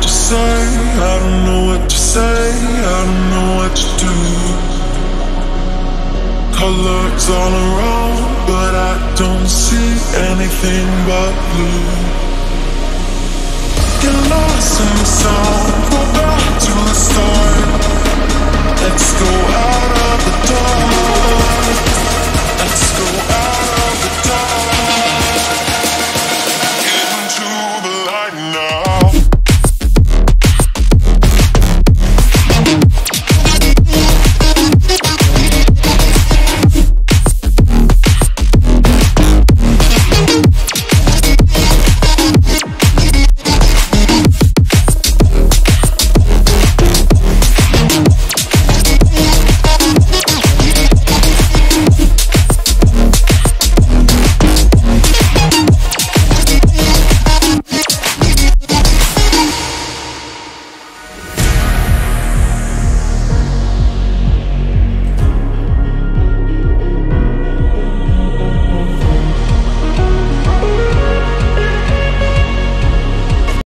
what to say, I don't know what to say, I don't know what to do. Colors all around, but I don't see anything but blue. Get lost in the sound, go back to the start. Let's go out